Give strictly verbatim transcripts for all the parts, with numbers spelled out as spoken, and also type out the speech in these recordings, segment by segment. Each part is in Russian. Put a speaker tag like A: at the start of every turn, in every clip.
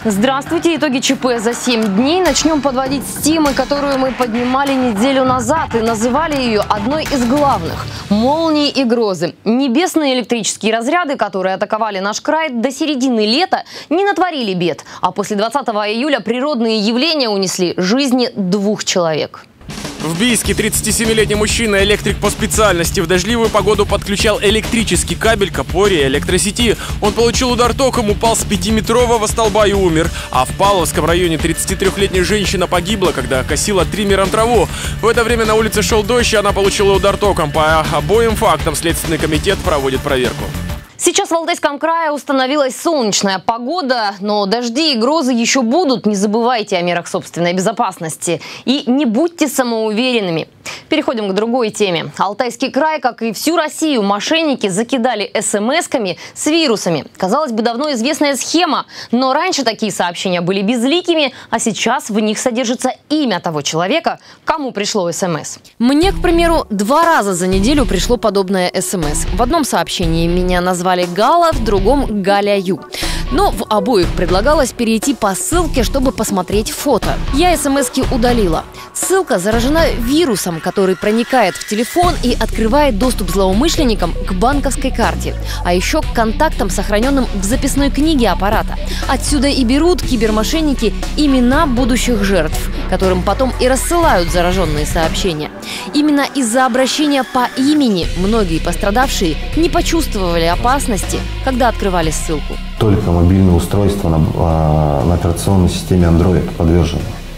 A: Здравствуйте! Итоги ЧП за семь дней. Начнем подводить с темы, которую мы поднимали неделю назад и называли ее одной из главных – молнии и грозы. Небесные электрические разряды, которые атаковали наш край до середины лета, не натворили бед. А после двадцатого июля природные явления унесли жизни двух человек.
B: В Бийске тридцатисемилетний мужчина, электрик по специальности, в дождливую погоду подключал электрический кабель к опоре электросети. Он получил удар током, упал с пятиметрового столба и умер. А в Павловском районе тридцатитрёхлетняя женщина погибла, когда косила триммером траву. В это время на улице шел дождь, и она получила удар током. По обоим фактам Следственный комитет проводит проверку.
A: Сейчас в Алтайском крае установилась солнечная погода, но дожди и грозы еще будут. Не забывайте о мерах собственной безопасности и не будьте самоуверенными. Переходим к другой теме. Алтайский край, как и всю Россию, мошенники закидали эс-эм-эсками с вирусами. Казалось бы, давно известная схема, но раньше такие сообщения были безликими, а сейчас в них содержится имя того человека, кому пришло эс-эм-эс. Мне, к примеру, два раза за неделю пришло подобное эс-эм-эс. В одном сообщении меня назвали Гала, в другом Галя Ю. Но в обоих предлагалось перейти по ссылке, чтобы посмотреть фото. Я эс-эм-эски удалила. Ссылка заражена вирусом, который проникает в телефон и открывает доступ злоумышленникам к банковской карте, а еще к контактам, сохраненным в записной книге аппарата. Отсюда и берут кибермошенники имена будущих жертв, которым потом и рассылают зараженные сообщения. Именно из-за обращения по имени многие пострадавшие не почувствовали опасности, когда открывали ссылку.
C: Только мобильные устройства на, на операционной системе Android подвержены.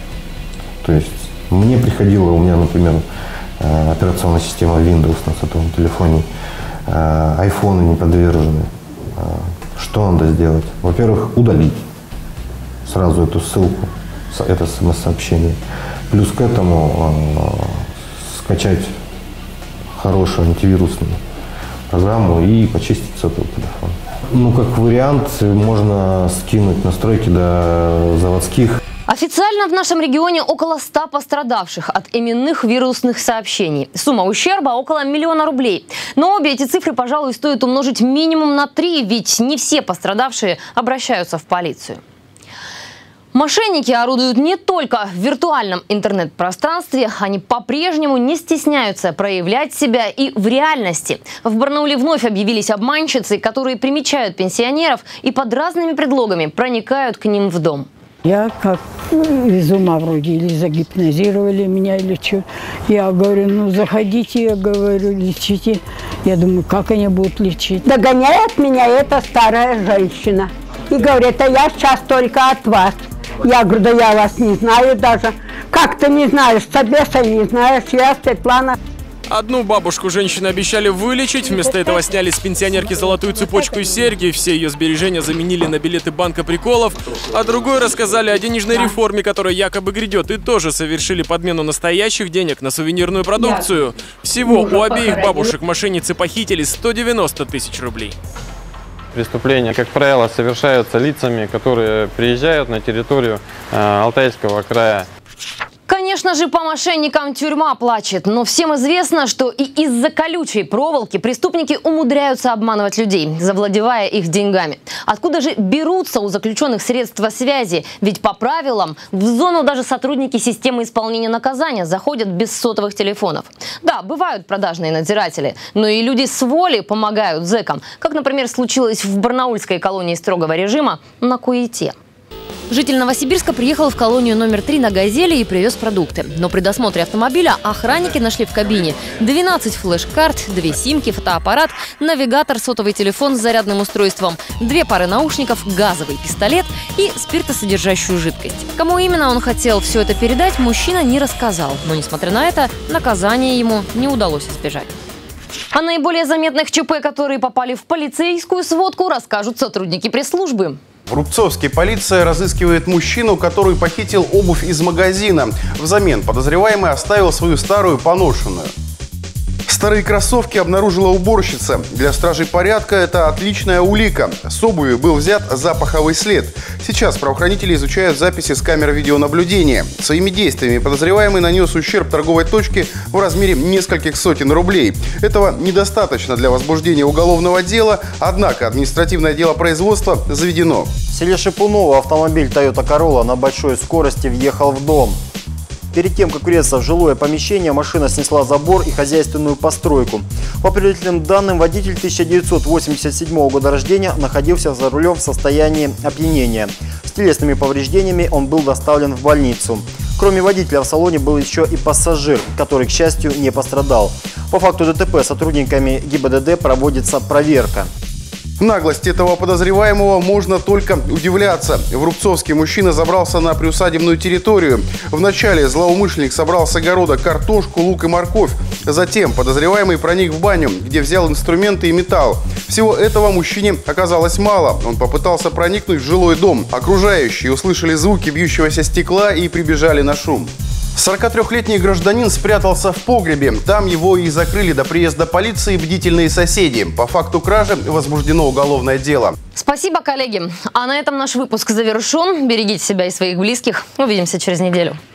C: То есть мне приходило, у меня, например, операционная система Windows на сотовом телефоне, айфоны не подвержены. Что надо сделать? Во-первых, удалить сразу эту ссылку, это смс-сообщение. Плюс к этому скачать хорошую антивирусную программу и почистить сотовый телефон. Ну, как вариант, можно скинуть настройки до заводских.
A: Официально в нашем регионе около ста пострадавших от именных вирусных сообщений. Сумма ущерба около миллиона рублей. Но обе эти цифры, пожалуй, стоит умножить минимум на три, ведь не все пострадавшие обращаются в полицию. Мошенники орудуют не только в виртуальном интернет-пространстве, они по-прежнему не стесняются проявлять себя и в реальности. В Барнауле вновь объявились обманщицы, которые примечают пенсионеров и под разными предлогами проникают к ним в дом.
D: Я как из ума вроде, или загипнозировали меня, или что. Я говорю, ну заходите, я говорю, лечите. Я думаю, как они будут лечить?
E: Догоняет меня эта старая женщина и говорит, а я сейчас только от вас. Я говорю, да я вас не знаю даже. Как ты не знаешь, собеса не знаешь, я Светлана.
B: Одну бабушку женщины обещали вылечить, вместо этого сняли с пенсионерки золотую цепочку и серьги, все ее сбережения заменили на билеты банка приколов, а другой рассказали о денежной реформе, которая якобы грядет, и тоже совершили подмену настоящих денег на сувенирную продукцию. Всего у обеих бабушек мошенницы похитили сто девяносто тысяч рублей.
F: Преступления, как правило, совершаются лицами, которые приезжают на территорию э, Алтайского края.
A: Конечно же, по мошенникам тюрьма плачет, но всем известно, что и из-за колючей проволоки преступники умудряются обманывать людей, завладевая их деньгами. Откуда же берутся у заключенных средства связи? Ведь по правилам в зону даже сотрудники системы исполнения наказания заходят без сотовых телефонов. Да, бывают продажные надзиратели, но и люди с воли помогают зэкам, как, например, случилось в барнаульской колонии строгого режима на Куите. Житель Новосибирска приехал в колонию номер три на «Газели» и привез продукты. Но при досмотре автомобиля охранники нашли в кабине двенадцать флеш-карт, две симки, фотоаппарат, навигатор, сотовый телефон с зарядным устройством, две пары наушников, газовый пистолет и спиртосодержащую жидкость. Кому именно он хотел все это передать, мужчина не рассказал. Но, несмотря на это, наказание ему не удалось избежать. О наиболее заметных ЧП, которые попали в полицейскую сводку, расскажут сотрудники пресс-службы.
G: В Рубцовске полиция разыскивает мужчину, который похитил обувь из магазина. Взамен подозреваемый оставил свою старую поношенную. Старые кроссовки обнаружила уборщица. Для стражей порядка это отличная улика. С обуви был взят запаховый след. Сейчас правоохранители изучают записи с камер видеонаблюдения. Своими действиями подозреваемый нанес ущерб торговой точке в размере нескольких сотен рублей. Этого недостаточно для возбуждения уголовного дела, однако административное дело производства заведено.
H: В селе Шипуново автомобиль Toyota Corolla на большой скорости въехал в дом. Перед тем, как врезаться в жилое помещение, машина снесла забор и хозяйственную постройку. По предварительным данным, водитель тысяча девятьсот восемьдесят седьмого года рождения находился за рулем в состоянии опьянения. С телесными повреждениями он был доставлен в больницу. Кроме водителя в салоне был еще и пассажир, который, к счастью, не пострадал. По факту ДТП сотрудниками ГИБДД проводится проверка.
G: Наглости этого подозреваемого можно только удивляться. В Рубцовске мужчина забрался на приусадебную территорию. Вначале злоумышленник собрал с огорода картошку, лук и морковь. Затем подозреваемый проник в баню, где взял инструменты и металл. Всего этого мужчине оказалось мало. Он попытался проникнуть в жилой дом. Окружающие услышали звуки бьющегося стекла и прибежали на шум. сорокатрёхлетний гражданин спрятался в погребе. Там его и закрыли до приезда полиции бдительные соседи. По факту кражи возбуждено уголовное дело.
A: Спасибо, коллеги. А на этом наш выпуск завершен. Берегите себя и своих близких. Увидимся через неделю.